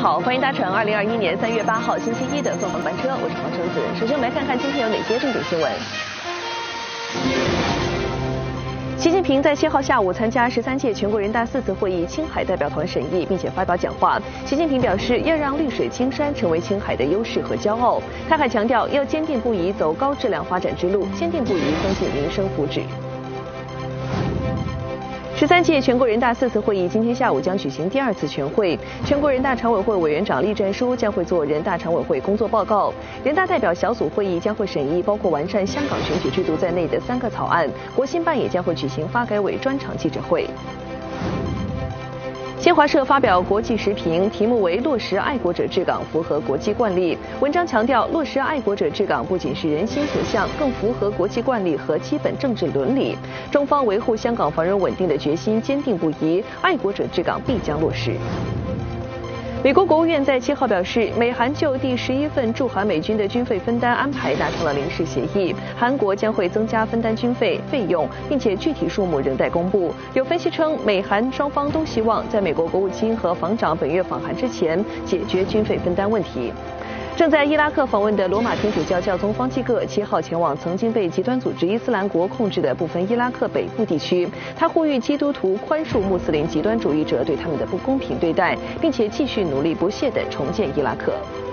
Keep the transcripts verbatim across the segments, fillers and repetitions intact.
好，欢迎搭乘二零二一年三月八号星期一的凤凰班车，我是黄橙子。首先我们来看看今天有哪些重点新闻。习近平在七号下午参加十三届全国人大四次会议青海代表团审议，并且发表讲话。习近平表示，要让绿水青山成为青海的优势和骄傲。他还强调，要坚定不移走高质量发展之路，坚定不移增进民生福祉。十三届全国人大四次会议今天下午将举行第二次全会，全国人大常委会委员长栗战书将会做人大常委会工作报告。人大代表小组会议将会审议包括完善香港选举制度在内的三个草案，国新办也将会举行发改委专场记者会。新华社发表国际时评，题目为“落实爱国者治港，符合国际惯例”。文章强调，落实爱国者治港不仅是人心所向，更符合国际惯例和基本政治伦理。中方维护香港繁荣稳定的决心坚定不移，爱国者治港必将落实。美国国务院在七号表示，美韩就第十一份驻韩美军的军费分担安排达成了临时协议，韩国将会增加分担军费费用，并且具体数目仍待公布。有分析称，美韩双方都希望在美国国务卿和防长本月访韩之前解决军费分担问题。正在伊拉克访问的罗马天主教教宗方济各七号前往曾经被极端组织伊斯兰国控制的部分伊拉克北部地区，他呼吁基督徒宽恕穆斯林极端主义者对他们的不公平对待，并且继续努力不懈地重建伊拉克。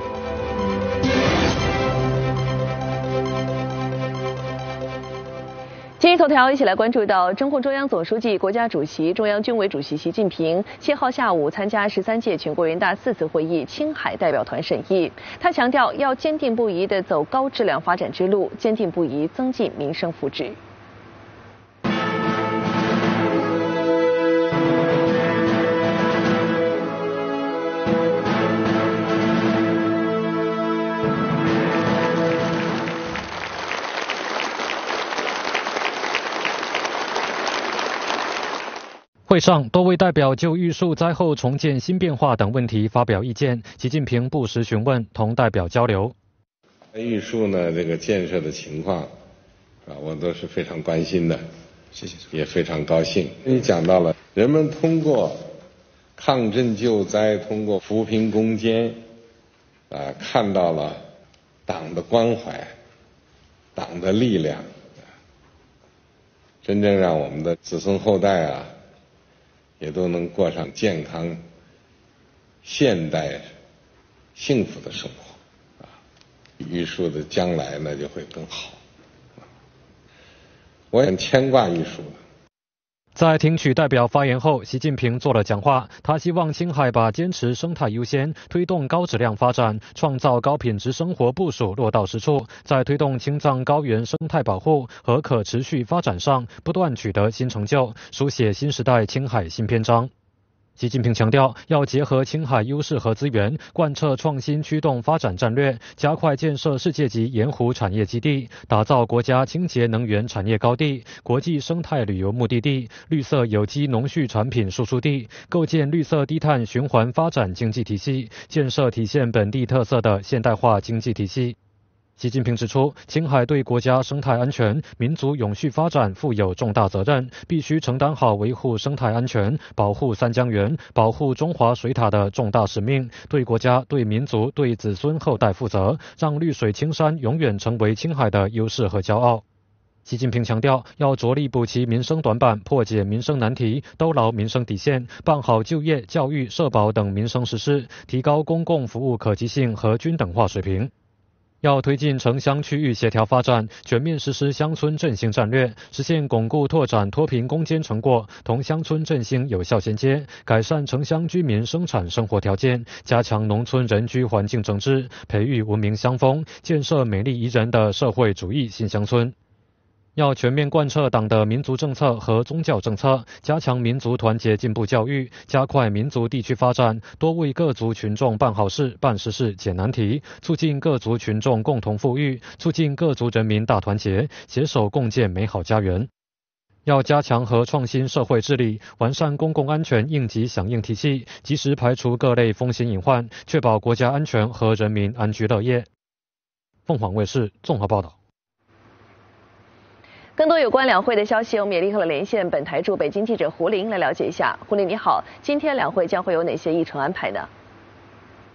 今日头条一起来关注到，中共中央总书记、国家主席、中央军委主席习近平七号下午参加十三届全国人大四次会议青海代表团审议。他强调，要坚定不移地走高质量发展之路，坚定不移增进民生福祉。 会上，多位代表就玉树灾后重建新变化等问题发表意见。习近平不时询问，同代表交流。 玉树呢，这个建设的情况，啊，我都是非常关心的，谢谢，也非常高兴。你讲到了，人们通过抗震救灾，通过扶贫攻坚，啊，看到了党的关怀，党的力量，真正让我们的子孙后代啊。也都能过上健康、现代、幸福的生活，啊，玉树的将来呢就会更好。我很牵挂玉树的。 在听取代表发言后，习近平做了讲话。他希望青海把坚持生态优先、推动高质量发展、创造高品质生活部署落到实处，在推动青藏高原生态保护和可持续发展上不断取得新成就，书写新时代青海新篇章。习近平强调，要结合青海优势和资源，贯彻创新驱动发展战略，加快建设世界级盐湖产业基地，打造国家清洁能源产业高地、国际生态旅游目的地、绿色有机农畜产品输出地，构建绿色低碳循环发展经济体系，建设体现本地特色的现代化经济体系。习近平指出，青海对国家生态安全、民族永续发展负有重大责任，必须承担好维护生态安全、保护三江源、保护中华水塔的重大使命，对国家、对民族、对子孙后代负责，让绿水青山永远成为青海的优势和骄傲。习近平强调，要着力补齐民生短板，破解民生难题，兜牢民生底线，办好就业、教育、社保等民生实事，提高公共服务可及性和均等化水平。要推进城乡区域协调发展，全面实施乡村振兴战略，实现巩固拓展脱贫攻坚成果，同乡村振兴有效衔接，改善城乡居民生产生活条件，加强农村人居环境整治，培育文明乡风，建设美丽宜人的社会主义新乡村。要全面贯彻党的民族政策和宗教政策，加强民族团结进步教育，加快民族地区发展，多为各族群众办好事、办实事、解难题，促进各族群众共同富裕，促进各族人民大团结，携手共建美好家园。要加强和创新社会治理，完善公共安全应急响应体系，及时排除各类风险隐患，确保国家安全和人民安居乐业。凤凰卫视综合报道。 更多有关两会的消息，我们也立刻连线本台驻北京记者胡林来了解一下。胡林你好，今天两会将会有哪些议程安排呢？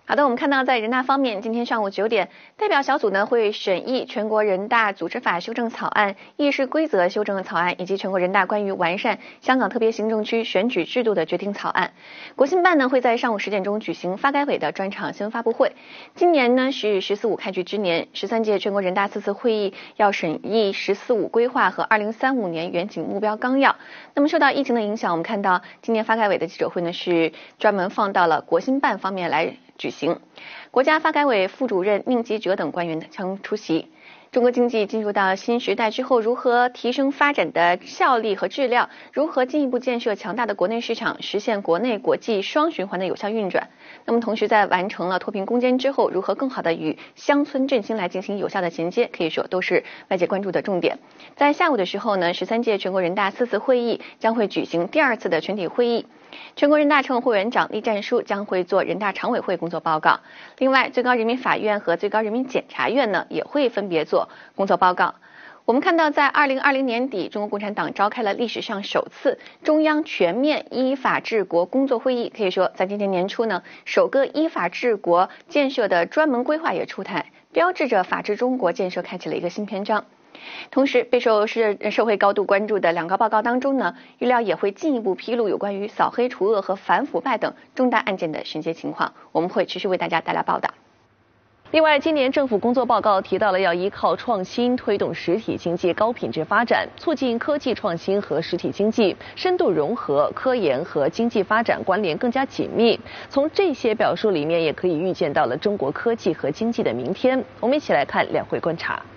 好的，我们看到在人大方面，今天上午九点，代表小组呢会审议全国人大组织法修正草案、议事规则修正草案以及全国人大关于完善香港特别行政区选举制度的决定草案。国新办呢会在上午十点钟举行发改委的专场新闻发布会。今年呢是“十四五”开局之年，十三届全国人大四次会议要审议“十四五”规划和二零三五年远景目标纲要。那么受到疫情的影响，我们看到今年发改委的记者会呢是专门放到了国新办方面来举行，国家发改委副主任宁吉喆等官员将出席。中国经济进入到新时代之后，如何提升发展的效率和质量？如何进一步建设强大的国内市场，实现国内国际双循环的有效运转？那么同时在完成了脱贫攻坚之后，如何更好的与乡村振兴来进行有效的衔接，可以说都是外界关注的重点。在下午的时候呢，十三届全国人大四次会议将会举行第二次的全体会议。全国人大常委会委员长栗战书将会做人大常委会工作报告。另外，最高人民法院和最高人民检察院呢也会分别做工作报告。我们看到，在二零二零年底，中国共产党召开了历史上首次中央全面依法治国工作会议。可以说，在今年年初呢，首个依法治国建设的专门规划也出台，标志着法治中国建设开启了一个新篇章。同时，备受社社会高度关注的两个报告当中呢，预料也会进一步披露有关于扫黑除恶和反腐败等重大案件的审结情况。我们会持续为大家带来报道。 另外，今年政府工作报告提到了要依靠创新推动实体经济高品质发展，促进科技创新和实体经济深度融合，科研和经济发展关联更加紧密。从这些表述里面，也可以预见到了中国科技和经济的明天。我们一起来看两会观察。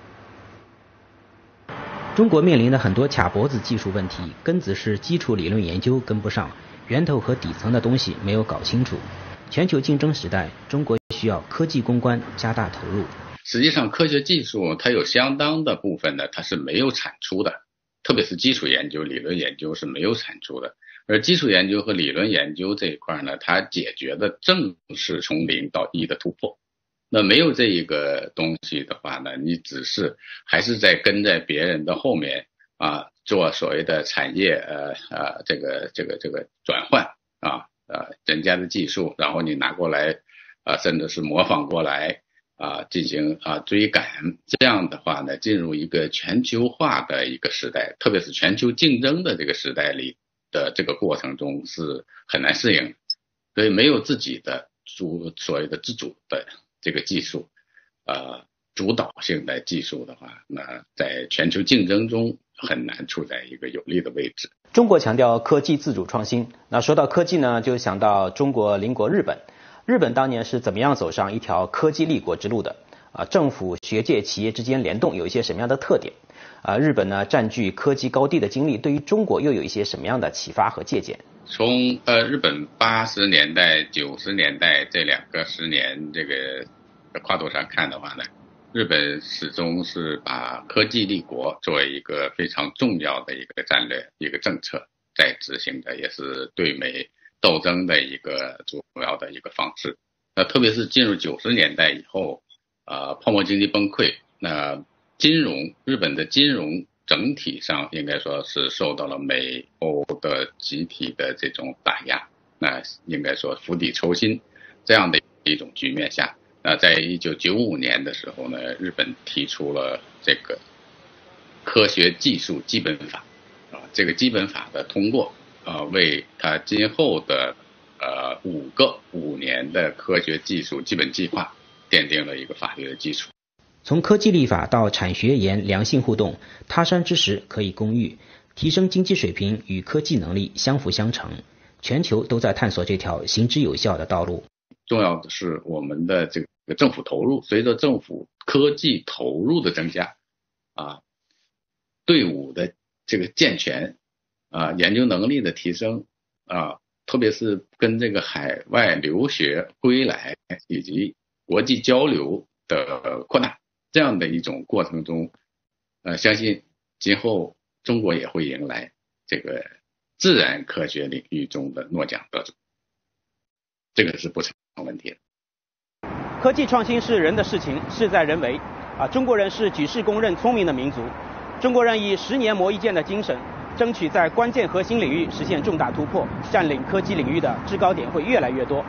中国面临的很多卡脖子技术问题，根子是基础理论研究跟不上，源头和底层的东西没有搞清楚。全球竞争时代，中国需要科技攻关加大投入。 实际上，科学技术它有相当的部分呢，它是没有产出的，特别是基础研究、理论研究是没有产出的。而基础研究和理论研究这一块呢，它解决的正是从零到一的突破。那没有这一个东西的话呢，你只是还是在跟在别人的后面啊，做所谓的产业呃呃这个这个这个转换啊呃人家的技术，然后你拿过来啊，甚至是模仿过来啊进行啊追赶，这样的话呢，进入一个全球化的一个时代，特别是全球竞争的这个时代里的这个过程中是很难适应，所以没有自己的主所谓的自主的这个技术，呃，主导性的技术的话，那在全球竞争中很难处在一个有利的位置。 中国强调科技自主创新，那说到科技呢，就想到中国邻国日本。日本当年是怎么样走上一条科技立国之路的？啊，政府、学界、企业之间联动有一些什么样的特点？啊，日本呢占据科技高地的经历，对于中国又有一些什么样的启发和借鉴？ 从呃日本八十年代、九十年代这两个十年这个跨度上看的话呢，日本始终是把科技立国作为一个非常重要的一个战略、一个政策在执行的，也是对美斗争的一个主要的一个方式。那特别是进入九十年代以后，啊、呃，泡沫经济崩溃，那金融日本的金融整体上应该说是受到了美欧的集体的这种打压，那应该说釜底抽薪这样的一种局面下，那在一九九五年的时候呢，日本提出了这个科学技术基本法啊，这个基本法的通过啊，为它今后的呃五个五年的科学技术基本计划奠定了一个法律的基础。 从科技立法到产学研良性互动，他山之石可以攻玉，提升经济水平与科技能力相辅相成，全球都在探索这条行之有效的道路。 重要的是我们的这个政府投入，随着政府科技投入的增加啊，队伍的这个健全啊，研究能力的提升啊，特别是跟这个海外留学归来以及国际交流的扩大这样的一种过程中，呃，相信今后中国也会迎来这个自然科学领域中的诺奖得主，这个是不成问题的。 科技创新是人的事情，事在人为啊！中国人是举世公认聪明的民族，中国人以十年磨一剑的精神，争取在关键核心领域实现重大突破，占领科技领域的制高点会越来越多。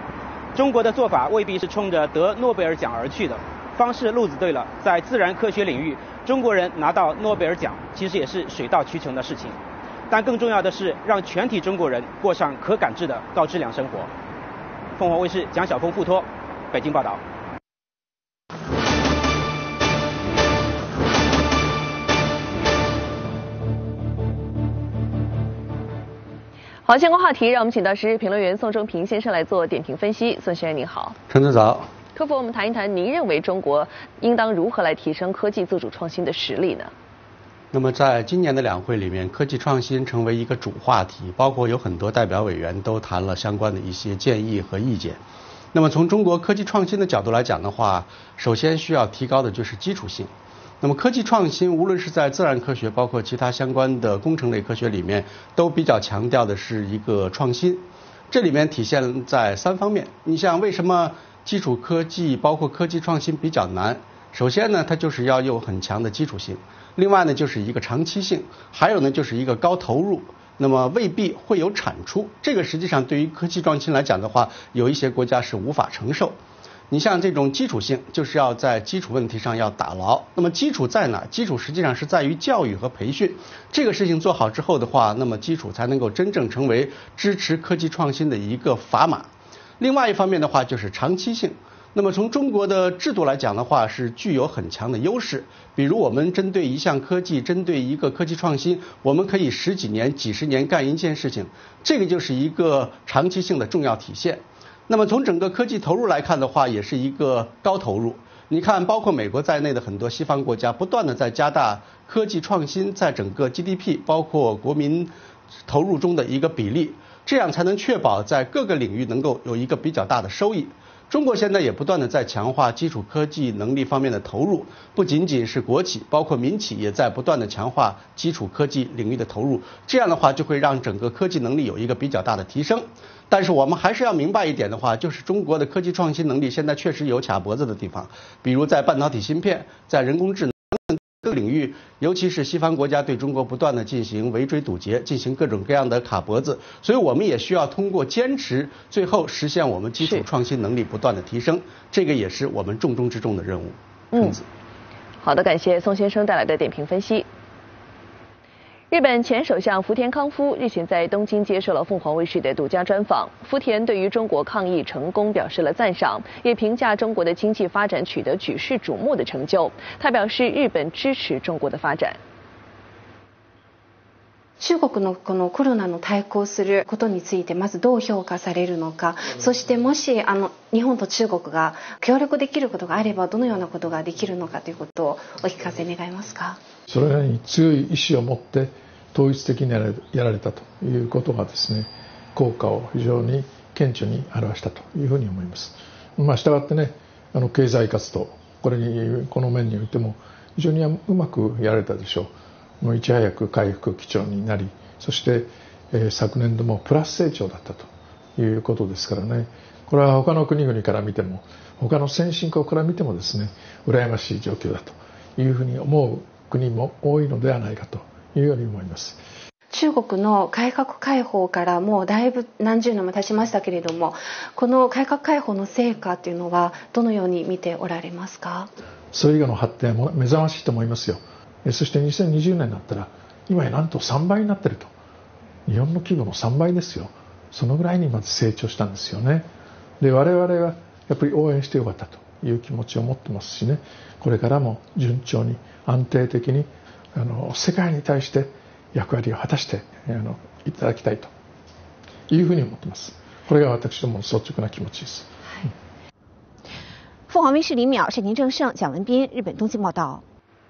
中国的做法未必是冲着得诺贝尔奖而去的，方式路子对了，在自然科学领域，中国人拿到诺贝尔奖其实也是水到渠成的事情。但更重要的是，让全体中国人过上可感知的高质量生活。凤凰卫视蒋晓峰、付托，北京报道。 好，相关话题，让我们请到时事评论员宋忠平先生来做点评分析。宋先生您好。 陈总早。 可否我们谈一谈，您认为中国应当如何来提升科技自主创新的实力呢？ 那么在今年的两会里面，科技创新成为一个主话题，包括有很多代表委员都谈了相关的一些建议和意见。那么从中国科技创新的角度来讲的话，首先需要提高的就是基础性。那么科技创新无论是在自然科学，包括其他相关的工程类科学里面，都比较强调的是一个创新。这里面体现在三方面。你像为什么基础科技包括科技创新比较难？首先呢，它就是要有很强的基础性。另外呢，就是一个长期性，还有呢，就是一个高投入，那么未必会有产出。这个实际上对于科技创新来讲的话，有一些国家是无法承受。你像这种基础性，就是要在基础问题上要打牢。那么基础在哪？基础实际上是在于教育和培训。这个事情做好之后的话，那么基础才能够真正成为支持科技创新的一个砝码。另外一方面的话，就是长期性。那么从中国的制度来讲的话，是具有很强的优势。比如我们针对一项科技，针对一个科技创新，我们可以十几年、几十年干一件事情，这个就是一个长期性的重要体现。那么从整个科技投入来看的话，也是一个高投入。你看，包括美国在内的很多西方国家，不断的在加大科技创新在整个 G D P 包括国民投入中的一个比例，这样才能确保在各个领域能够有一个比较大的收益。中国现在也不断的在强化基础科技能力方面的投入，不仅仅是国企，包括民企也在不断的强化基础科技领域的投入。这样的话就会让整个科技能力有一个比较大的提升。但是我们还是要明白一点的话，就是中国的科技创新能力现在确实有卡脖子的地方，比如在半导体芯片，在人工智能各领域，尤其是西方国家对中国不断的进行围追堵截，进行各种各样的卡脖子，所以我们也需要通过坚持，最后实现我们基础创新能力不断的提升，这个也是我们重中之重的任务。 嗯，好的，感谢宋先生带来的点评分析。日本前首相福田康夫日前在东京接受了凤凰卫视的独家专访。福田对于中国抗疫成功表示了赞赏，也评价中国的经济发展取得举世瞩目的成就。他表示，日本支持中国的发展。 中国のこのコロナの対抗することについてまずどう評価されるのか、そしてもしあの日本と中国が協力できることがあればどのようなことができるのかということをお聞かせ願えますか。 それなりに強い意志を持って統一的にやられたということがですね、効果を非常に顕著に表したというふうに思います。まあ、したがってね、あの経済活動、これにこの面においても非常にうまくやられたでしょう。いち早く回復基調になり、そして、えー、昨年度もプラス成長だったということですからね、これは他の国々から見ても、他の先進国から見てもですね、羨ましい状況だというふうに思う国も多いのではないかというように思います。 中国の改革開放からもうだいぶ何十年も経ちましたけれども、この改革開放の成果というのはどのように見ておられますか。 それ以外の発展も目覚ましいと思いますよ。そしてにせんにじゅうねんになったら今やなんとさんばいになってると。日本の規模のさんばいですよ。そのぐらいにまず成長したんですよね。で我々はやっぱり応援してよかったという気持ちを持ってますしね、これからも順調に安定的にあの世界に対して役割を果たしてあのいただきたいというふうに思ってます。これが私どもの率直な気持ちです。 凤凰卫视李淼、沈宁正盛、蒋文斌，日本东京报道。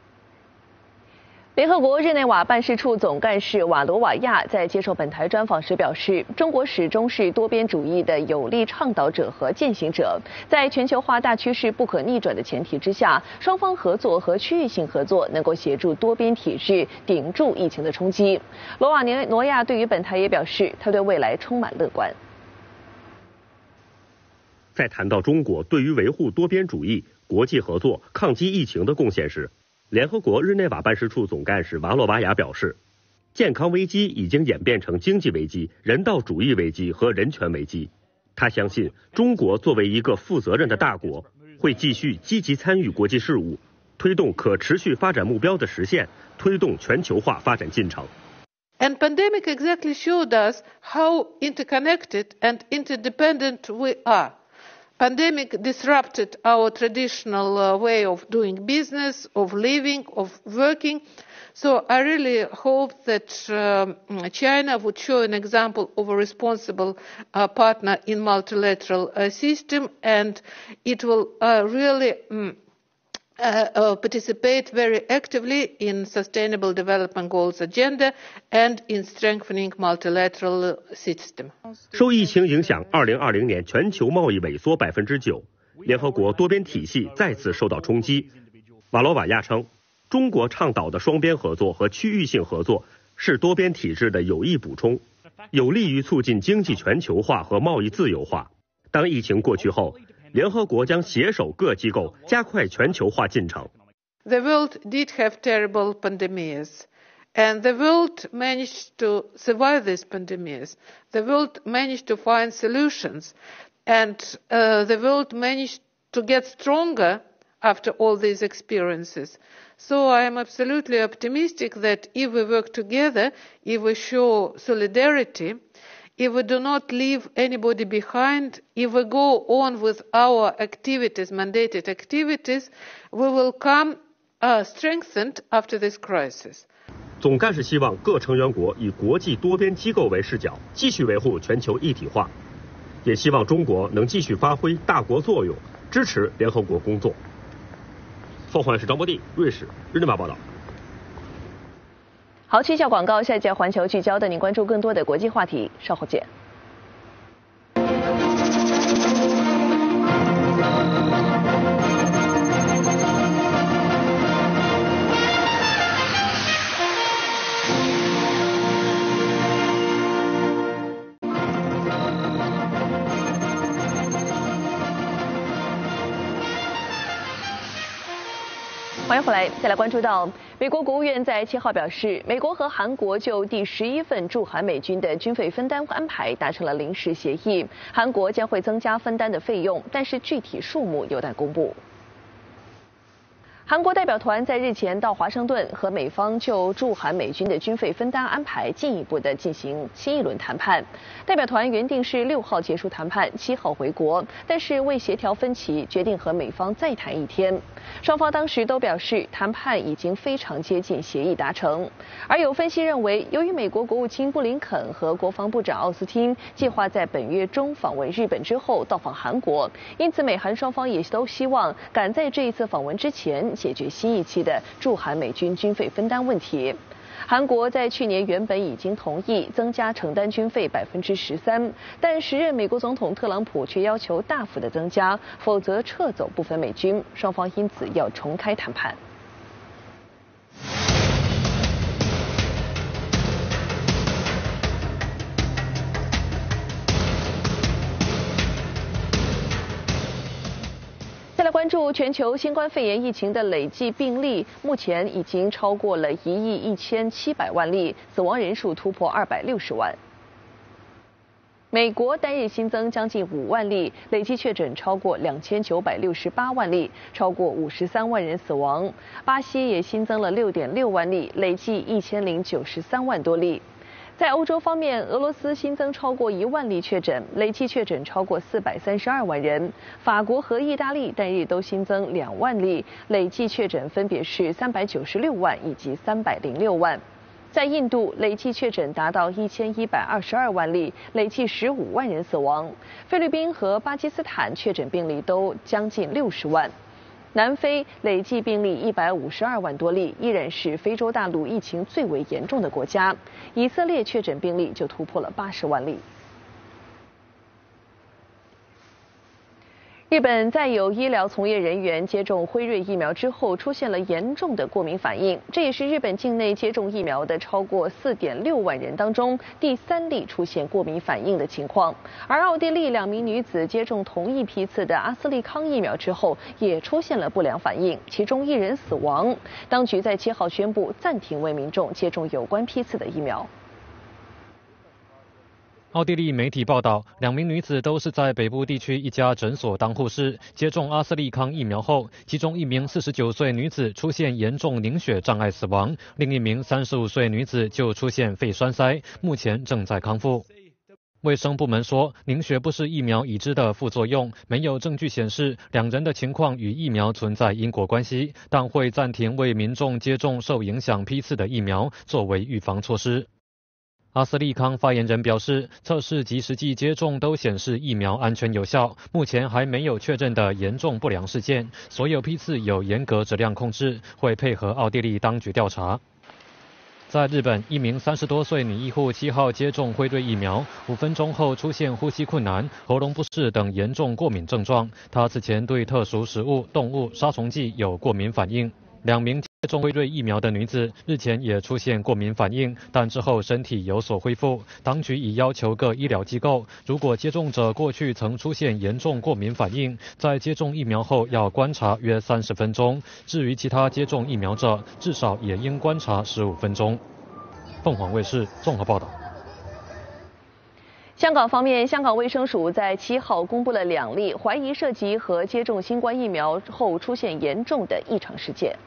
联合国日内瓦办事处总干事瓦罗瓦亚在接受本台专访时表示，中国始终是多边主义的有力倡导者和践行者，在全球化大趋势不可逆转的前提之下，双方合作和区域性合作能够协助多边体制顶住疫情的冲击。罗瓦诺亚对于本台也表示，他对未来充满乐观。 在谈到中国对于维护多边主义、国际合作、抗击疫情的贡献时，联合国日内瓦办事处总干事瓦洛瓦亚表示，健康危机已经演变成经济危机、人道主义危机和人权危机。 他相信中国作为一个负责任的大国，会继续积极参与国际事务，推动可持续发展目标的实现，推动全球化发展进程。 And pandemic exactly showed us how interconnected and interdependent we are. Pandemic disrupted our traditional uh, way of doing business, of living, of working. So I really hope that uh, China would show an example of a responsible uh, partner in multilateral uh, system, and it will uh, really um, uh, uh, participate very actively in Sustainable Development Goals agenda and in strengthening multilateral system. 受疫情影响，二零二零年全球贸易萎缩百分之九，联合国多边体系再次受到冲击。瓦罗瓦亚称，中国倡导的双边合作和区域性合作是多边体制的有益补充，有利于促进经济全球化和贸易自由化。当疫情过去后，联合国将携手各机构加快全球化进程。 The world did have terrible pandemics, and the world managed to survive these pandemics. The world managed to find solutions, and uh, the world managed to get stronger after all these experiences. So I am absolutely optimistic that if we work together, if we show solidarity, if we do not leave anybody behind, if we go on with our activities, mandated activities, we will come uh, strengthened after this crisis. 总干事希望各成员国以国际多边机构为视角，继续维护全球一体化，也希望中国能继续发挥大国作用，支持联合国工作。凤凰市张博地，瑞士日内瓦报道。 好，去一下广告，下一节环球聚焦带您关注更多的国际话题，稍后见。欢迎回来，再来关注到美国国务院在七号表示，美国和韩国就第十一份驻韩美军的军费分担安排达成了临时协议，韩国将会增加分担的费用，但是具体数目有待公布。韩国代表团在日前到华盛顿，和美方就驻韩美军的军费分担安排进一步的进行新一轮谈判。代表团原定是六号结束谈判，七号回国，但是为协调分歧，决定和美方再谈一天。双方当时都表示，谈判已经非常接近协议达成。而有分析认为，由于美国国务卿布林肯和国防部长奥斯汀计划在本月中访问日本之后到访韩国，因此美韩双方也都希望赶在这一次访问之前解决新一期的驻韩美军军费分担问题。韩国在去年原本已经同意增加承担军费百分之十三，但时任美国总统特朗普却要求大幅的增加，否则撤走部分美军，双方因此要重开谈判。再来关注全球新冠肺炎疫情的累计病例，目前已经超过了一亿一千七百万例，死亡人数突破二百六十万。美国单日新增将近五万例，累计确诊超过两千九百六十八万例，超过五十三万人死亡。巴西也新增了六点六万例，累计一千零九十三万多例。在欧洲方面，俄罗斯新增超过一万例确诊，累计确诊超过四百三十二万人。法国和意大利单日都新增两万例，累计确诊分别是三百九十六万以及三百零六万。在印度，累计确诊达到一千一百二十二万例，累计十五万人死亡。菲律宾和巴基斯坦确诊病例都将近六十万。南非累计病例一百五十二万多例，依然是非洲大陆疫情最为严重的国家。以色列确诊病例就突破了八十万例。日本在有医疗从业人员接种辉瑞疫苗之后出现了严重的过敏反应，这也是日本境内接种疫苗的超过四点六万人当中第三例出现过敏反应的情况。而奥地利两名女子接种同一批次的阿斯利康疫苗之后也出现了不良反应，其中一人死亡。当局在七号宣布暂停为民众接种有关批次的疫苗。 奥地利媒体报道，两名女子都是在北部地区一家诊所当护士，接种阿斯利康疫苗后，其中一名四十九岁女子出现严重凝血障碍死亡，另一名三十五岁女子就出现肺栓塞，目前正在康复。卫生部门说，凝血不是疫苗已知的副作用，没有证据显示两人的情况与疫苗存在因果关系，但会暂停为民众接种受影响批次的疫苗，作为预防措施。阿斯利康发言人表示，测试及实际接种都显示疫苗安全有效，目前还没有确认的严重不良事件，所有批次有严格质量控制，会配合奥地利当局调查。在日本，一名三十多岁女医护七号接种辉瑞疫苗，五分钟后出现呼吸困难、喉咙不适等严重过敏症状。她此前对特殊食物、动物、杀虫剂有过敏反应。两名接种辉瑞疫苗的女子日前也出现过敏反应，但之后身体有所恢复。当局已要求各医疗机构，如果接种者过去曾出现严重过敏反应，在接种疫苗后要观察约三十分钟。至于其他接种疫苗者，至少也应观察十五分钟。凤凰卫视综合报道。 香港方面，香港卫生署在七号公布了两例怀疑涉及和接种新冠疫苗后出现严重的异常事件。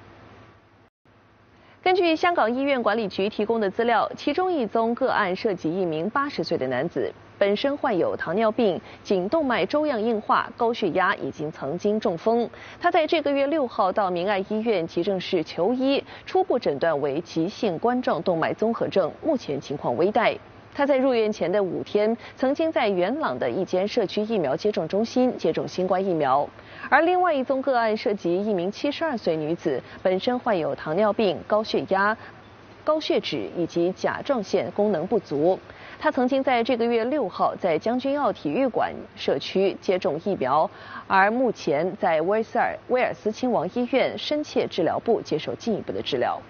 根据香港医院管理局提供的资料，其中一宗个案涉及一名八十岁的男子，本身患有糖尿病、颈动脉粥样硬化、高血压，已经曾经中风。他在这个月六号到明爱医院急诊室求医，初步诊断为急性冠状动脉综合症，目前情况危殆。他在入院前的五天，曾经在元朗的一间社区疫苗接种中心接种新冠疫苗。而另外一宗个案涉及一名七十二岁女子，本身患有糖尿病、高血压、高血脂以及甲状腺功能不足。她曾经在这个月六号在将军澳体育馆社区接种疫苗，而目前在威塞尔威尔斯亲王医院深切治疗部接受进一步的治疗。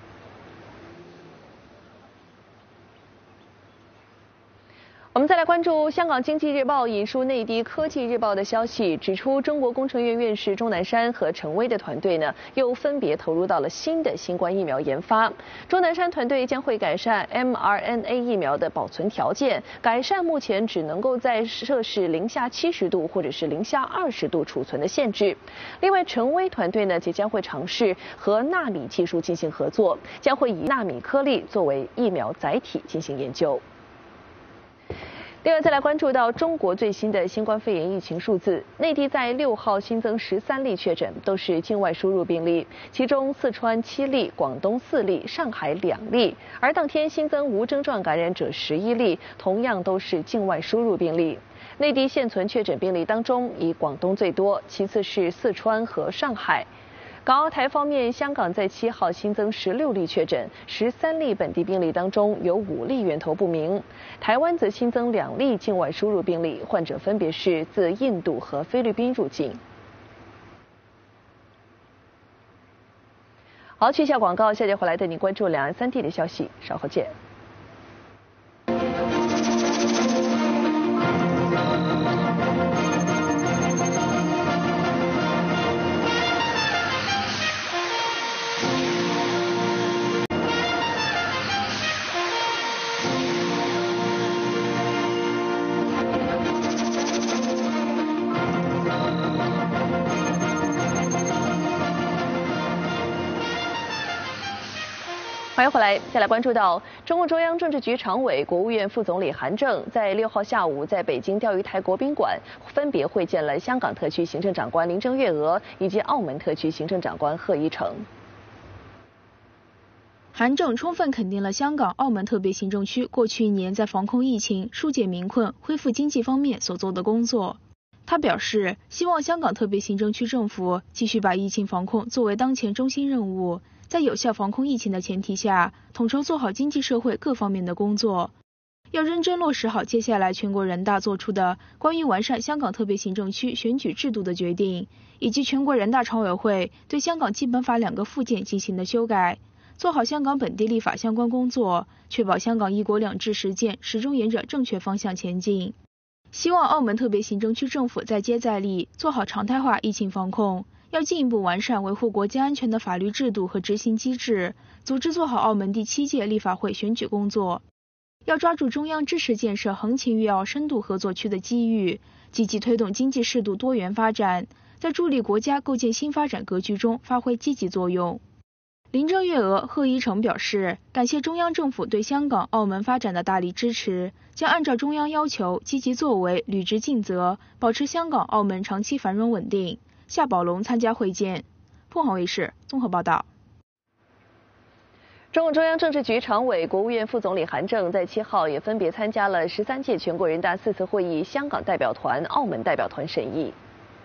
我们再来关注香港经济日报引述内地科技日报的消息，指出中国工程院院士钟南山和陈薇的团队呢，又分别投入到了新的新冠疫苗研发。钟南山团队将会改善 mRNA 疫苗的保存条件，改善目前只能够在摄氏零下七十度或者是零下二十度储存的限制。另外，陈薇团队呢，即将会尝试和纳米技术进行合作，将会以纳米颗粒作为疫苗载体进行研究。第二，再来关注到中国最新的新冠肺炎疫情数字。内地在六号新增十三例确诊，都是境外输入病例，其中四川七例，广东四例，上海两例。而当天新增无症状感染者十一例，同样都是境外输入病例。内地现存确诊病例当中，以广东最多，其次是四川和上海。港澳台方面，香港在七号新增十六例确诊，十三例本地病例当中有五例源头不明。台湾则新增两例境外输入病例，患者分别是自印度和菲律宾入境。好，去一下广告，下节回来带您关注两岸三地的消息，稍后见。欢迎回来，再来关注到中共中央政治局常委、国务院副总理韩正在六号下午在北京钓鱼台国宾馆分别会见了香港特区行政长官林郑月娥以及澳门特区行政长官贺一诚。 韩正充分肯定了香港、澳门特别行政区过去一年在防控疫情、疏解民困、恢复经济方面所做的工作。他表示，希望香港特别行政区政府继续把疫情防控作为当前中心任务，在有效防控疫情的前提下，统筹做好经济社会各方面的工作，要认真落实好接下来全国人大做出的关于完善香港特别行政区选举制度的决定，以及全国人大常委会对香港基本法两个附件进行的修改，做好香港本地立法相关工作，确保香港一国两制实践始终沿着正确方向前进。希望澳门特别行政区政府再接再厉，做好常态化疫情防控，要进一步完善维护国家安全的法律制度和执行机制，组织做好澳门第七届立法会选举工作。 要抓住中央支持建设横琴粤澳深度合作区的机遇，积极推动经济适度多元发展，在助力国家构建新发展格局中发挥积极作用。林郑月娥、贺一诚表示，感谢中央政府对香港、澳门发展的大力支持，将按照中央要求积极作为，履职尽责，保持香港、澳门长期繁荣稳定。夏宝龙参加会见。凤凰卫视综合报道。 中共中央政治局常委、国务院副总理韩正在七号也分别参加了十三届全国人大四次会议香港代表团、澳门代表团审议。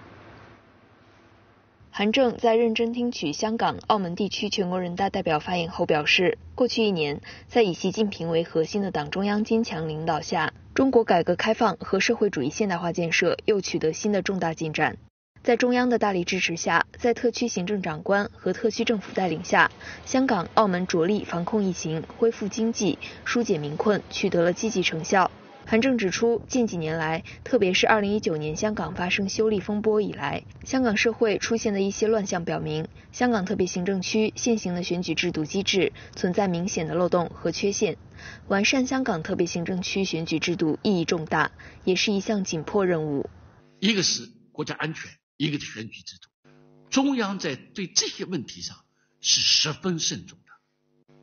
韩正在认真听取香港、澳门地区全国人大代表发言后表示，过去一年，在以习近平为核心的党中央坚强领导下，中国改革开放和社会主义现代化建设又取得新的重大进展。在中央的大力支持下，在特区行政长官和特区政府带领下，香港、澳门着力防控疫情、恢复经济、疏解民困，取得了积极成效。韩正指出，近几年来，特别是二零一九年香港发生修例风波以来，香港社会出现的一些乱象表明，香港特别行政区现行的选举制度机制存在明显的漏洞和缺陷。完善香港特别行政区选举制度意义重大，也是一项紧迫任务。 一个是国家安全，一个是选举制度，中央在对这些问题上是十分慎重的，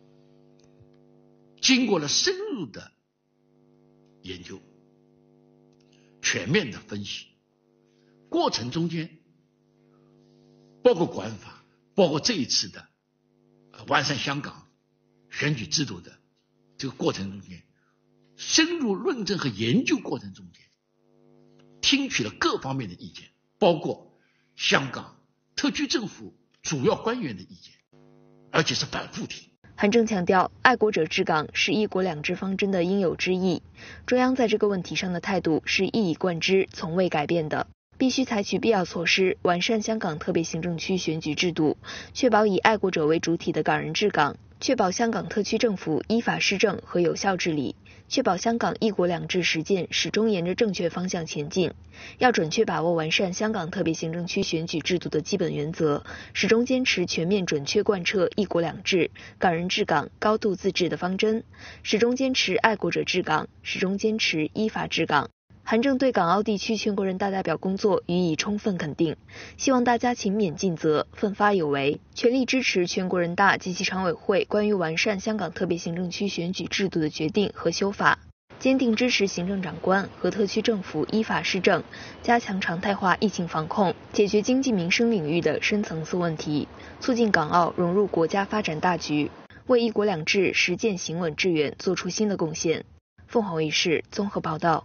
经过了深入的研究，全面的分析，过程中间包括国安法，包括这一次的完善香港选举制度的这个过程中间，深入论证和研究过程中间，听取了各方面的意见，包括香港特区政府主要官员的意见，而且是反复听。 韩正强调，爱国者治港是一国两制方针的应有之义，中央在这个问题上的态度是一以贯之、从未改变的，必须采取必要措施，完善香港特别行政区选举制度，确保以爱国者为主体的港人治港，确保香港特区政府依法施政和有效治理，确保香港一国两制实践始终沿着正确方向前进。要准确把握完善香港特别行政区选举制度的基本原则，始终坚持全面准确贯彻一国两制、港人治港、高度自治的方针，始终坚持爱国者治港，始终坚持依法治港。韩正对港澳地区全国人大代表工作予以充分肯定，希望大家勤勉尽责、奋发有为，全力支持全国人大及其常委会关于完善香港特别行政区选举制度的决定和修法，坚定支持行政长官和特区政府依法施政，加强常态化疫情防控，解决经济民生领域的深层次问题，促进港澳融入国家发展大局，为一国两制实践行稳致远做出新的贡献。凤凰卫视综合报道。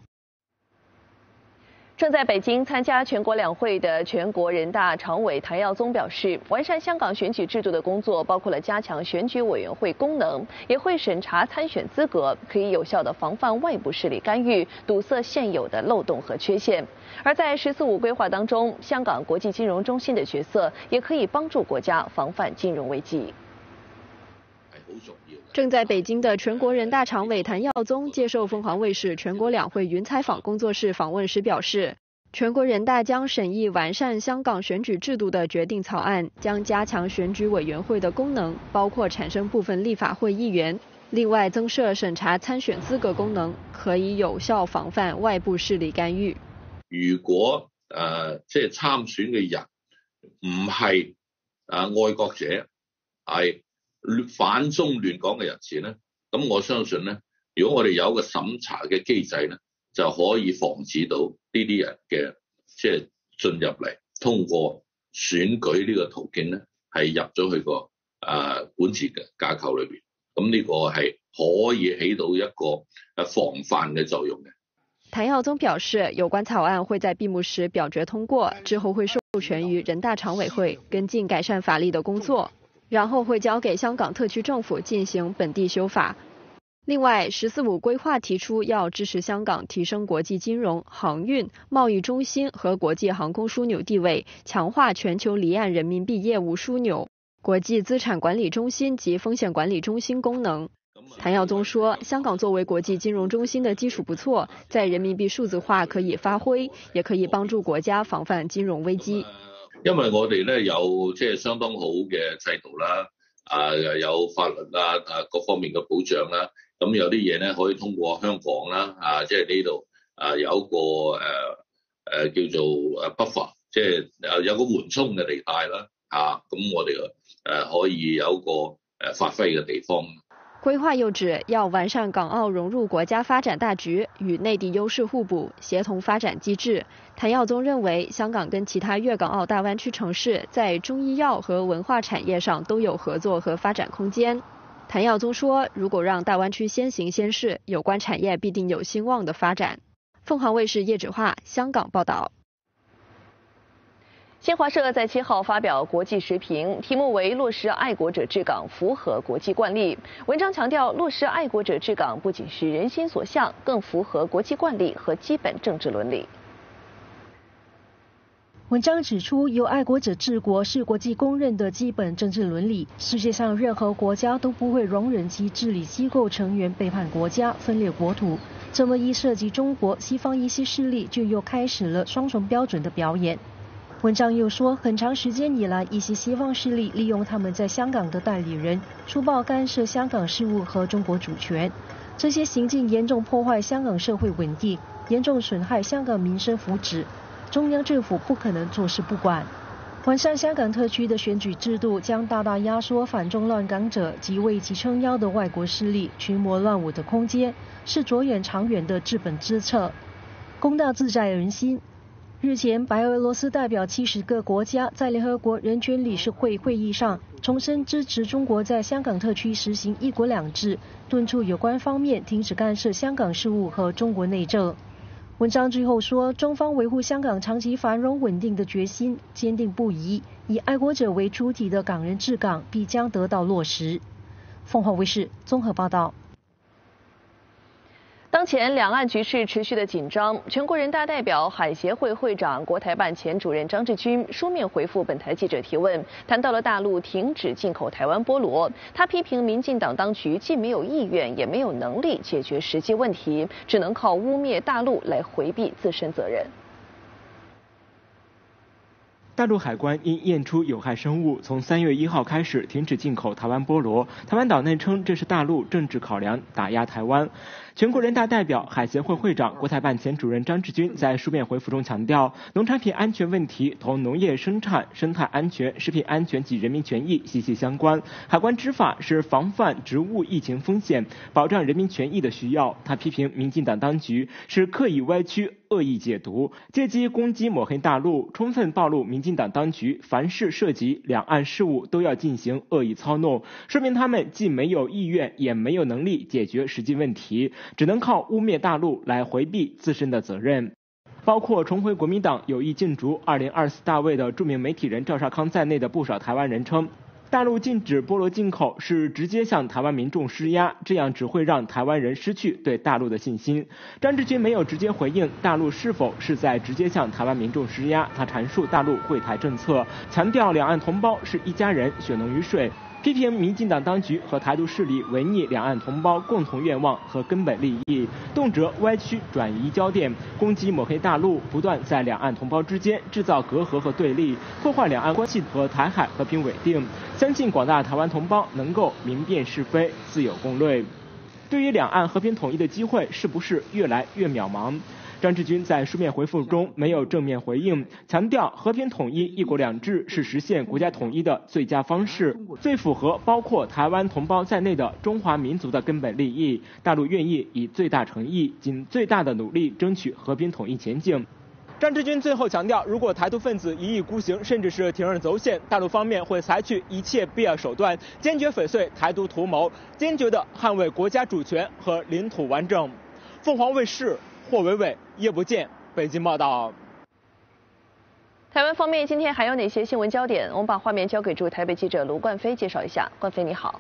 正在北京参加全国两会的全国人大常委谭耀宗表示，完善香港选举制度的工作包括了加强选举委员会功能，也会审查参选资格，可以有效地防范外部势力干预，堵塞现有的漏洞和缺陷。而在“十四五”规划当中，香港国际金融中心的角色也可以帮助国家防范金融危机。 正在北京的全国人大常委谭耀宗接受凤凰卫视全国两会云采访工作室访问时表示，全国人大将审议完善香港选举制度的决定草案，将加强选举委员会的功能，包括产生部分立法會議員，另外增設審查參選資格功能，可以有效防範外部勢力干預。 如果誒即係參選嘅人唔係誒愛國者，係反中亂港嘅人士咧，咁我相信咧，如果我哋有一個審查嘅機制咧，就可以防止到呢啲人嘅即係進入嚟，通過選舉呢個途徑咧，係入咗去個誒、呃、管治嘅架構裏邊。咁呢個係可以起到一個誒防範嘅作用嘅。 谭耀宗表示，有關草案會在閉幕時表決通過，之後會授權於人大常委會跟進改善法律的工作，然後會交給香港特區政府進行本地修法。另外，十四五規劃提出要支持香港提升國際金融、航運、貿易中心和國際航空樞紐地位，強化全球離岸人民幣業務樞紐、國際資產管理中心及風險管理中心功能。谭耀宗說，香港作為國際金融中心的基礎不錯，在人民幣數字化可以發揮，也可以幫助國家防範金融危機。 因為我哋咧有即係相當好嘅制度啦，啊有法律啦，啊各方面嘅保障啦， 咁有啲嘢咧可以通過香港啦，啊，即係呢度啊有一個誒誒、呃、叫做誒 buffer， 即係誒有個緩衝嘅地帶啦，啊，咁我哋誒可以有一個誒發揮嘅地方。 规划又指要完善港澳融入国家发展大局，与内地优势互补，协同发展机制。谭耀宗认为，香港跟其他粤港澳大湾区城市在中医药和文化产业上都有合作和发展空间。谭耀宗说，如果让大湾区先行先试，有关产业必定有兴旺的发展。凤凰卫视叶芷桦香港报道。 新华社在七号发表国际时评，题目为“落实爱国者治港，符合国际惯例”。文章强调，落实爱国者治港不仅是人心所向，更符合国际惯例和基本政治伦理。 文章指出，由爱国者治国是国际公认的基本政治伦理，世界上任何国家都不会容忍其治理机构成员背叛国家、分裂国土。这么一涉及中国，西方一些势力就又开始了双重标准的表演。文章又说，很长时间以来，一些西方势力利用他们在香港的代理人，粗暴干涉香港事务和中国主权。这些行径严重破坏香港社会稳定，严重损害香港民生福祉。中央政府不可能坐视不管。完善香港特区的选举制度，将大大压缩反中乱港者及为其撑腰的外国势力群魔乱舞的空间，是着眼长远的治本之策。公道自在人心。日前，白俄罗斯代表七十个国家在联合国人权理事会会议上重申支持中国在香港特区实行一国两制，敦促有关方面停止干涉香港事务和中国内政。文章最后说，中方维护香港长期繁荣稳定的决心坚定不移，以爱国者为主体的港人治港必将得到落实。凤凰卫视综合报道。 当前两岸局势持续的紧张，全国人大代表、海协会会长、国台办前主任张志军书面回复本台记者提问，谈到了大陆停止进口台湾菠萝。他批评民进党当局既没有意愿，也没有能力解决实际问题，只能靠污蔑大陆来回避自身责任。 大陆海关因验出有害生物，从三月一号开始停止进口台湾菠萝。台湾岛内称这是大陆政治考量，打压台湾。全国人大代表、海协会会长、国台办前主任张志军在书面回复中强调，农产品安全问题同农业生产、生态安全、食品安全及人民权益息息相关。海关执法是防范植物疫情风险、保障人民权益的需要。他批评民进党当局是刻意歪曲、恶意解读，借机攻击抹黑大陆，充分暴露民进党当局凡是涉及两岸事务都要进行恶意操弄，说明他们既没有意愿，也没有能力解决实际问题，只能靠污蔑大陆来回避自身的责任。包括重回国民党有意竞逐二零二四大位的著名媒体人赵少康在内的不少台湾人称，大陆禁止菠萝进口是直接向台湾民众施压，这样只会让台湾人失去对大陆的信心。张志军没有直接回应大陆是否是在直接向台湾民众施压，他阐述大陆惠台政策，强调两岸同胞是一家人，血浓于水，批评民进党当局和台独势力违逆两岸同胞共同愿望和根本利益，动辄歪曲转移焦点，攻击抹黑大陆，不断在两岸同胞之间制造隔阂和对立，破坏两岸关系和台海和平稳定。相信广大台湾同胞能够明辨是非，自有公论。对于两岸和平统一的机会是不是越来越渺茫？张志军在书面回复中没有正面回应，强调和平统一、一国两制是实现国家统一的最佳方式，最符合包括台湾同胞在内的中华民族的根本利益。大陆愿意以最大诚意、尽最大的努力争取和平统一前进。张志军最后强调，如果台独分子一意孤行，甚至是铤而走险，大陆方面会采取一切必要手段，坚决粉碎台独图谋，坚决地捍卫国家主权和领土完整。凤凰卫视霍伟伟、叶不健北京报道。 台湾方面今天还有哪些新闻焦点？我们把画面交给驻台北记者卢冠飞介绍一下。冠飞你好。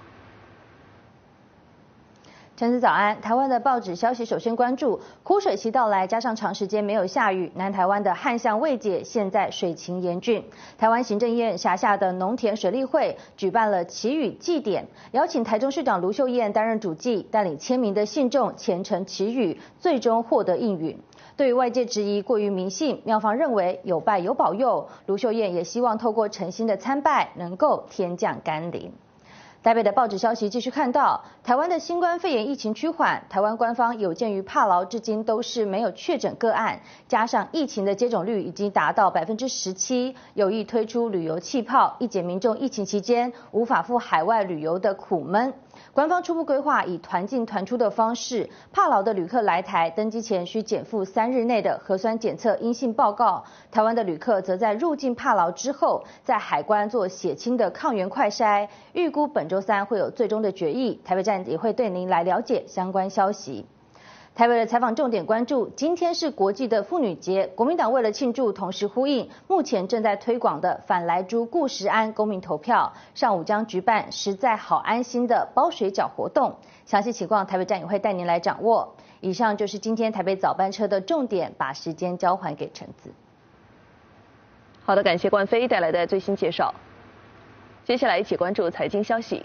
陈子早安，台湾的报纸消息首先关注枯水期到来，加上长时间没有下雨，南台湾的旱象未解，现在水情严峻。台湾行政院辖下的农田水利会举办了祈雨祭典，邀请台中市长卢秀燕担任主祭，带领签名的信众虔诚祈雨，最终获得应允。对于外界质疑过于迷信，庙方认为有拜有保佑，卢秀燕也希望透过诚心的参拜，能够天降甘霖。 台北的报纸消息继续看到，台湾的新冠肺炎疫情趋缓，台湾官方有鉴于帕劳至今都是没有确诊个案，加上疫情的接种率已经达到百分之十七，有意推出旅游气泡，一解民众疫情期间无法赴海外旅游的苦闷。官方初步规划以团进团出的方式，帕劳的旅客来台登机前需检附三日内的核酸检测阴性报告，台湾的旅客则在入境帕劳之后，在海关做血清的抗原快筛，预估本周三会有最终的决议。台北站也会对您来了解相关消息。台北的采访重点关注，今天是国际的妇女节，国民党为了庆祝，同时呼应目前正在推广的反莱猪顾食安公民投票，上午将举办实在好安心的包水饺活动。详细情况，台北站也会带您来掌握。以上就是今天台北早班车的重点，把时间交还给陈子。 好的，感谢冠飞带来的最新介绍。接下来一起关注财经消息。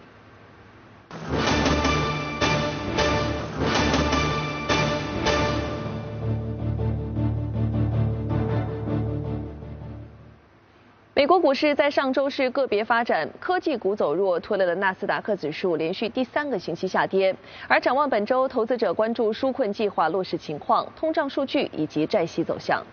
美国股市在上周是个别发展，科技股走弱，拖累了纳斯达克指数连续第三个星期下跌。而展望本周，投资者关注纾困计划落实情况、通胀数据以及债息走向。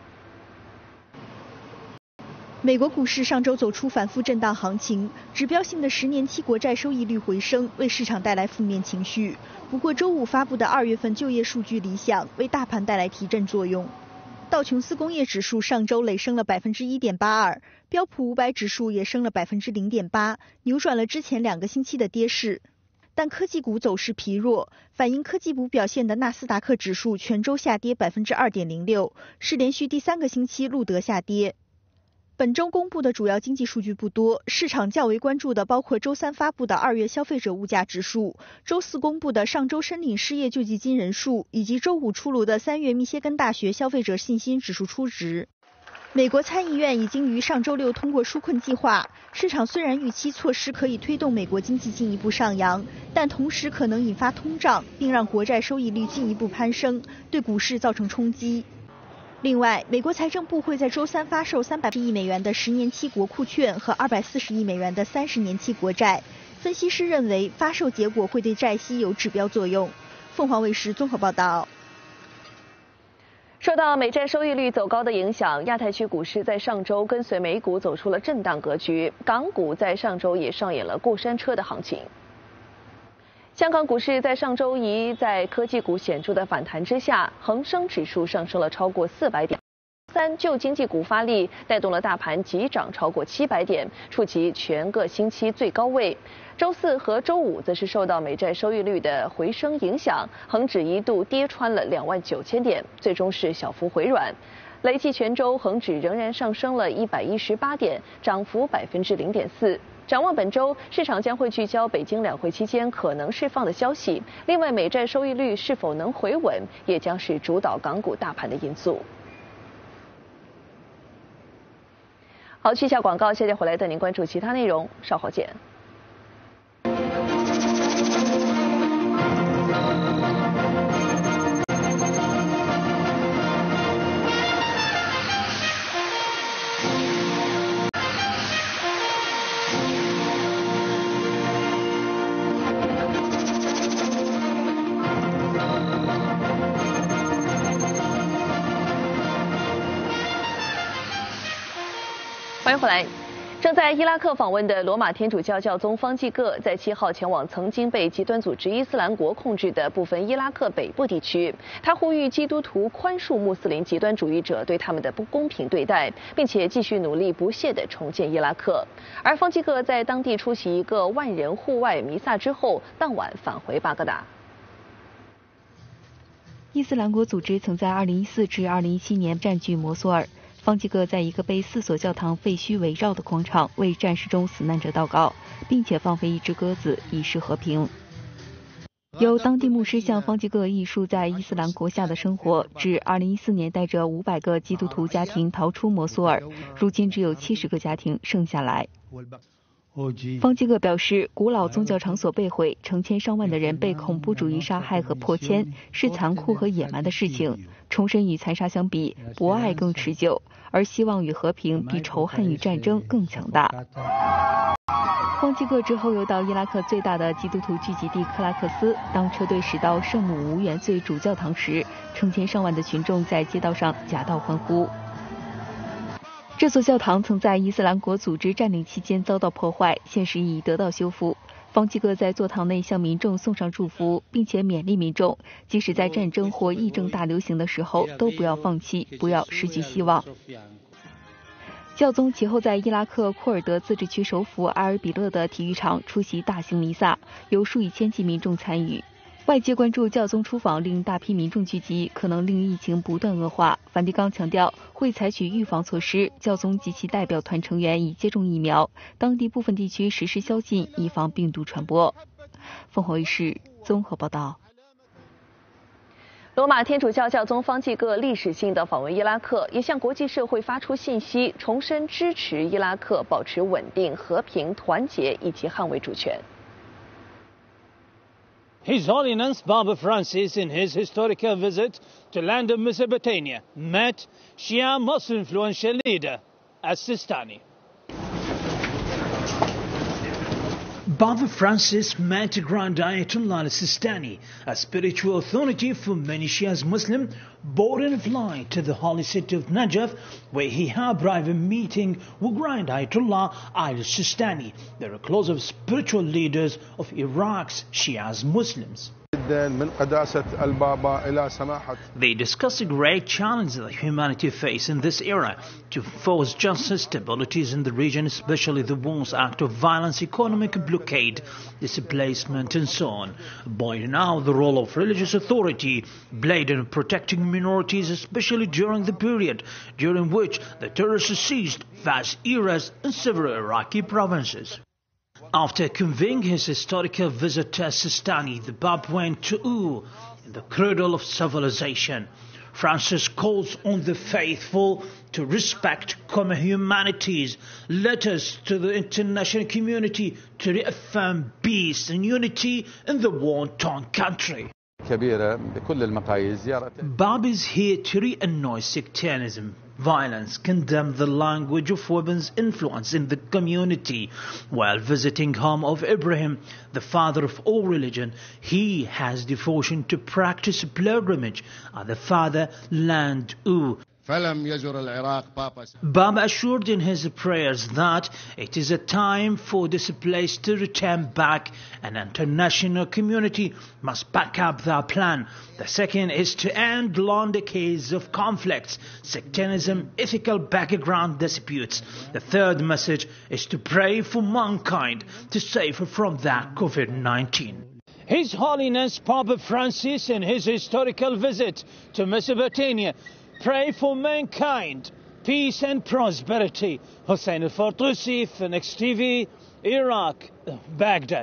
美国股市上周走出反复震荡行情，指标性的十年期国债收益率回升，为市场带来负面情绪。不过周五发布的二月份就业数据理想，为大盘带来提振作用。道琼斯工业指数上周累升了百分之一点八二，标普五百指数也升了百分之零点八，扭转了之前两个星期的跌势。但科技股走势疲弱，反映科技股表现的纳斯达克指数全周下跌百分之二点零六，是连续第三个星期录得下跌。本周公布的主要经济数据不多，市场较为关注的包括周三发布的二月消费者物价指数，周四公布的上周申领失业救济金人数，以及周五出炉的三月密歇根大学消费者信心指数初值。美国参议院已经于上周六通过纾困计划，市场虽然预期措施可以推动美国经济进一步上扬，但同时可能引发通胀，并让国债收益率进一步攀升，对股市造成冲击。另外，美国财政部会在周三发售三百亿美元的十年期国库券和二百四十亿美元的三十年期国债。分析师认为，发售结果会对债息有指标作用。凤凰卫视综合报道。 受到美债收益率走高的影响，亚太区股市在上周跟随美股走出了震荡格局，港股在上周也上演了过山车的行情。香港股市在上周一在科技股显著的反弹之下，恒生指数上升了超过四百点。三旧经济股发力，带动了大盘急涨超过七百点，触及全个星期最高位。周四和周五则是受到美债收益率的回升影响，恒指一度跌穿了两万九千点，最终是小幅回软。累计全周恒指仍然上升了一百一十八点，涨幅百分之零点四。展望本周，市场将会聚焦北京两会期间可能释放的消息。另外，美债收益率是否能回稳，也将是主导港股大盘的因素。好，去一下广告，接着回来带您关注其他内容，稍后见。欢迎回来。正在伊拉克访问的罗马天主教教宗方济各，在七号前往曾经被极端组织伊斯兰国控制的部分伊拉克北部地区。他呼吁基督徒宽恕穆斯林极端主义者对他们的不公平对待，并且继续努力不懈地重建伊拉克。而方济各在当地出席一个万人户外弥撒之后，当晚返回巴格达。 伊斯兰国组织曾在二零一四至二零一七年占据摩苏尔。方济各在一个被四所教堂废墟围绕的广场为战事中死难者祷告，并且放飞一只鸽子以示和平。由当地牧师向方济各忆述在伊斯兰国下的生活，至二零一四年带着五百个基督徒家庭逃出摩苏尔，如今只有七十个家庭剩下来。 方基各表示，古老宗教场所被毁，成千上万的人被恐怖主义杀害和迫迁，是残酷和野蛮的事情。重申与残杀相比，博爱更持久，而希望与和平比仇恨与战争更强大。方基各之后又到伊拉克最大的基督徒聚集地克拉克斯，当车队驶到圣母无原罪主教堂时，成千上万的群众在街道上夹道欢呼。这座教堂曾在伊斯兰国组织占领期间遭到破坏，现时已得到修复。方基各在座堂内向民众送上祝福，并且勉励民众，即使在战争或疫症大流行的时候，都不要放弃，不要失去希望。教宗其后在伊拉克库尔德自治区首府阿尔比勒的体育场出席大型弥撒，有数以千计民众参与。外界关注教宗出访令大批民众聚集，可能令疫情不断恶化。梵蒂冈强调会采取预防措施，教宗及其代表团成员已接种疫苗，当地部分地区实施宵禁，以防病毒传播。凤凰卫视综合报道。 罗马天主教教宗方济各历史性的访问伊拉克，也向国际社会发出信息，重申支持伊拉克保持稳定、和平、团结以及捍卫主权。 His Holiness Papa Francis, in his historical visit to land of Mesopotamia, met Shia Muslim influential leader As-Sistani. Papa Francis met Grand Ayatollah As-Sistani, a spiritual authority for many Shia Muslims, boarding a flight to the holy city of Najaf, where he had a private meeting with Grand Ayatollah Al-Sistani, the recluse of spiritual leaders of Iraq's Shia Muslims. They discussed the great challenges that humanity faces in this era to force justice, stabilities in the region, especially the war's act of violence, economic blockade, displacement, and so on. Pointing out the role of religious authority played in protecting minorities, especially during the period during which the terrorists seized vast areas in several Iraqi provinces. After conveying his historical visit to Sistani, the Pope went to Ur, in the cradle of civilization. Francis calls on the faithful to respect common humanities, letters to the international community to reaffirm peace and unity in the war-torn country. Bob is here to re-annoy sectarianism, violence, condemn the language of weapons influence in the community. While visiting home of Ibrahim, the father of all religion, he has devotion to practice pilgrimage at the fatherland Ur. Baba assured in his prayers that it is a time for this place to return back, and international community must back up their plan. The second is to end long decades of conflicts, sectarianism, ethical background disputes. The third message is to pray for mankind to save from that COVID nineteen. His Holiness Papa Francis, in his historical visit to Mesopotamia, pray for mankind, peace and prosperity. Hussein al-Fartusi, Phoenix T V, Iraq, Baghdad.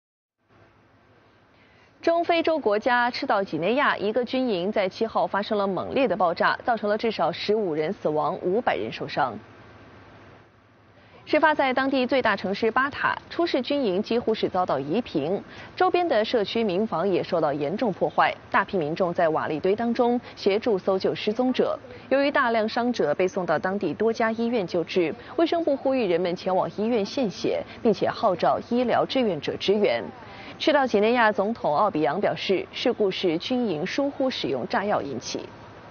中非洲国家赤道几内亚一个军营在七号发生了猛烈的爆炸，造成了至少十五人死亡，五百人受伤。事发在当地最大城市巴塔，出事军营几乎是遭到夷平，周边的社区民房也受到严重破坏，大批民众在瓦砾堆当中协助搜救失踪者。由于大量伤者被送到当地多家医院救治，卫生部呼吁人们前往医院献血，并且号召医疗志愿者支援。赤道几内亚总统奥比扬表示，事故是军营疏忽使用炸药引起。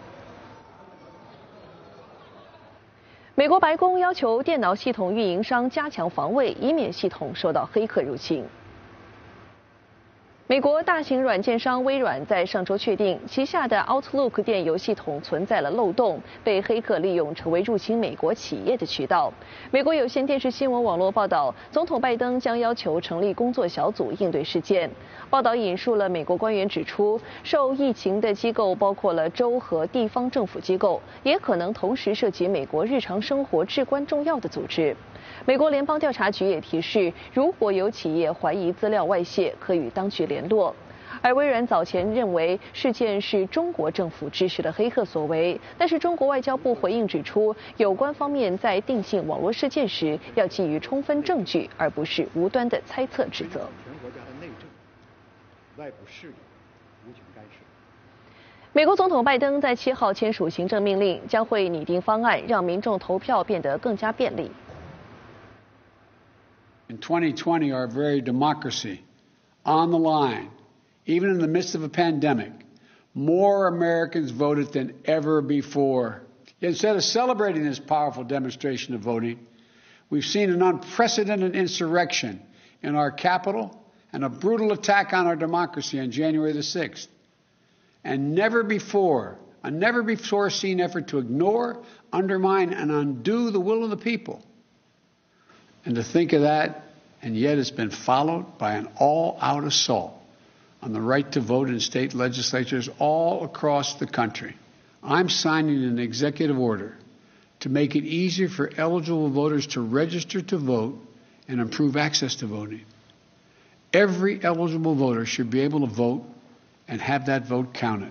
美国白宫要求电脑系统运营商加强防卫，以免系统受到黑客入侵。美国大型软件商微软在上周确定，旗下的 Outlook 电邮系统存在了漏洞，被黑客利用成为入侵美国企业的渠道。美国有线电视新闻网络报道，总统拜登将要求成立工作小组应对事件。报道引述了美国官员指出，受疫情的机构包括了州和地方政府机构，也可能同时涉及美国日常生活至关重要的组织。美国联邦调查局也提示，如果有企业怀疑资料外泄，可与当局联络。 而微软早前认为事件是中国政府指使的黑客所为，但是中国外交部回应指出，有关方面在定性网络事件时要基于充分证据，而不是无端的猜测指责。 全国家的内政、外部势力无权干涉。 美国总统拜登在七号签署行政命令，将会拟定方案，让民众投票变得更加便利。 In twenty twenty, our very democracy on the line, even in the midst of a pandemic, more Americans voted than ever before. Yet instead of celebrating this powerful demonstration of voting, we've seen an unprecedented insurrection in our capital and a brutal attack on our democracy on January the sixth. And never before, a never before seen effort to ignore, undermine, and undo the will of the people. And to think of that, and yet it's been followed by an all-out assault on the right to vote in state legislatures all across the country. I'm signing an executive order to make it easier for eligible voters to register to vote and improve access to voting. Every eligible voter should be able to vote and have that vote counted.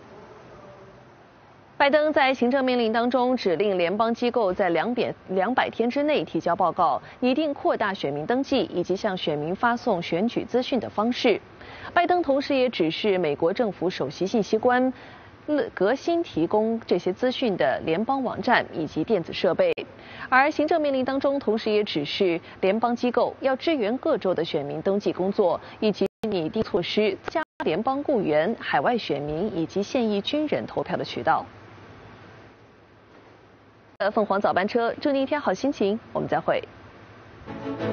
拜登在行政命令当中指令联邦机构在两百两百天之内提交报告，拟定扩大选民登记以及向选民发送选举资讯的方式。拜登同时也指示美国政府首席信息官革新提供这些资讯的联邦网站以及电子设备。而行政命令当中同时也指示联邦机构要支援各州的选民登记工作，以及拟定措施加联邦雇员、海外选民以及现役军人投票的渠道。凤凰早班车，祝您一天好心情，我们再会。